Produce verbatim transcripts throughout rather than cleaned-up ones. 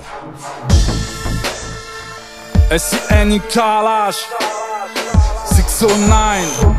S I N I Kalash six cent neuf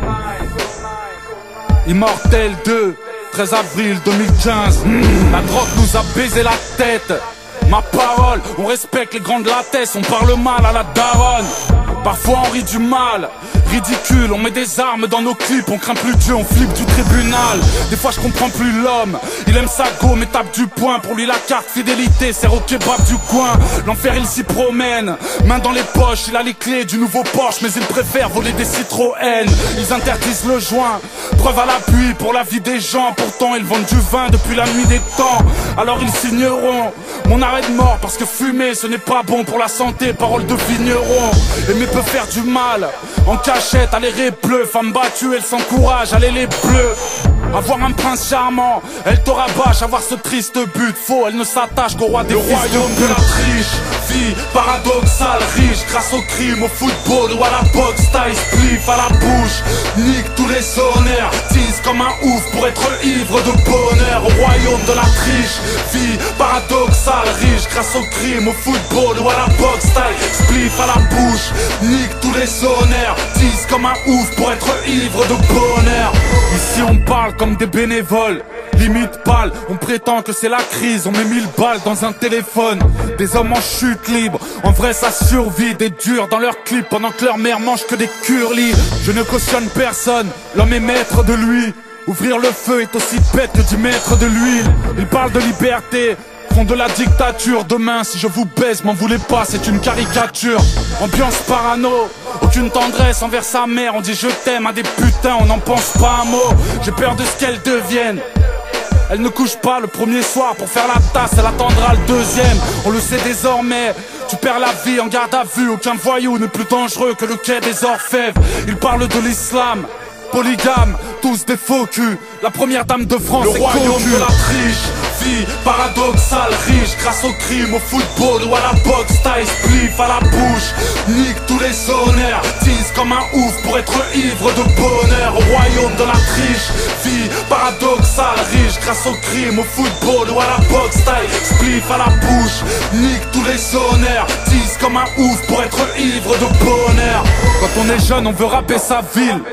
Immortel deux treize avril deux mille quinze. mmh. La drogue nous a baisé la tête. Ma parole, on respecte les grands de la tête. On parle mal à la daronne. Parfois on rit du mal, ridicule, on met des armes dans nos clips. On craint plus Dieu, on flippe du tribunal. Des fois je comprends plus l'homme. Il aime sa go mais tape du poing. Pour lui la carte fidélité sert au kebab du coin. L'enfer il s'y promène, main dans les poches. Il a les clés du nouveau Porsche mais il préfère voler des Citroën. Ils interdisent le joint, preuve à l'appui pour la vie des gens. Pourtant ils vendent du vin depuis la nuit des temps. Alors ils signeront mon arrêt de mort parce que fumer ce n'est pas bon pour la santé. Parole de vigneron. Aimer peut faire du mal, en cachette, aller les bleus. Femme battue, elle s'encourage, allez les bleus. Avoir un prince charmant, elle te rabâche. Avoir ce triste but, faux, elle ne s'attache qu'au roi des fils de pute. Le royaume de la triche, vie paradoxale, riche. Grâce au crime, au football ou à la boxe. Taille spliff à la bouche, nique tous les sonnaires. Tease comme un ouf pour être ivre de bonheur. Au royaume de la triche, vie paradoxale, riche. Grâce au crime, au football ou à la boxe. Taille spliff à la bouche, nique tous les sonnaires. Tease comme un ouf pour être ivre de bonheur. Ici on parle comme des bénévoles, limite pâle, on prétend que c'est la crise. On met mille balles dans un téléphone, des hommes en chute libre. En vrai ça survit, des durs dans leurs clips. Pendant que leur mère mange que des curlis. Je ne cautionne personne, l'homme est maître de lui. Ouvrir le feu est aussi bête que d'y mettre de l'huile. Ils parlent de liberté, font de la dictature. Demain si je vous baise, m'en voulez pas, c'est une caricature. Ambiance parano, aucune tendresse envers sa mère. On dit je t'aime à des putains, on n'en pense pas un mot. J'ai peur de ce qu'elles deviennent. Elle ne couche pas le premier soir pour faire la tasse, elle attendra le deuxième. On le sait désormais, tu perds la vie en garde à vue. Aucun voyou n'est plus dangereux que le quai des orfèvres. Ils parlent de l'islam, polygame, tous des faux culs. La première dame de France est cocu. Le royaume de la triche, vie paradoxale, riche. Grâce au crime, au football ou à la boxe. Taille spliff à la bouche, nique tous les sonnaires. Tease comme un ouf pour être ivre de bonheur. Au royaume de la triche, vie paradoxale, riche. Grâce au crime, au football ou à la boxe. Taille spliff à la bouche, nique tous les sonnaires. Tease comme un ouf pour être ivre de bonheur. Quand on est jeune on veut rapper sa ville.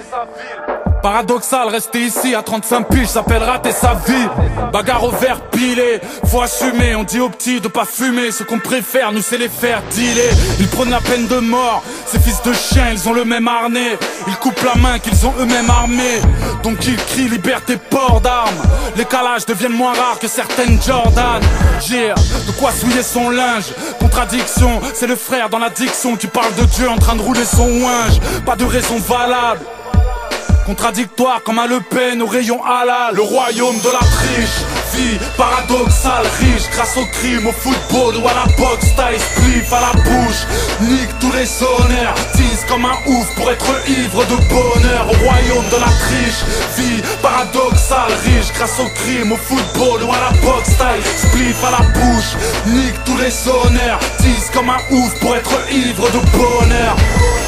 Paradoxal, rester ici à trente-cinq piges s'appelle rater sa vie. Bagarre au verre pilé, faut assumer. On dit aux petits de pas fumer, ce qu'on préfère nous c'est les faire dealer. Ils prennent la peine de mort, ces fils de chiens ils ont le même harnais. Ils coupent la main qu'ils ont eux-mêmes armés. Donc ils crient liberté, port d'armes. Les calages deviennent moins rares que certaines Jordan. J'ai de quoi souiller son linge. Contradiction, c'est le frère dans l'addiction qui parle de Dieu en train de rouler son ouinge. Pas de raison valable, contradictoire comme à Le Pen au rayon halal. Le royaume de la triche, vie paradoxale, riche. Grâce au crime, au football ou à la boxe. Taille spliff à la bouche, nique tous les sonnaires. Tease comme un ouf pour être ivre de bonheur. Au royaume de la triche, vie paradoxale, riche. Grâce au crime, au football ou à la boxe. Taille spliff à la bouche, nique tous les sonnaires. Tease comme un ouf pour être ivre de bonheur.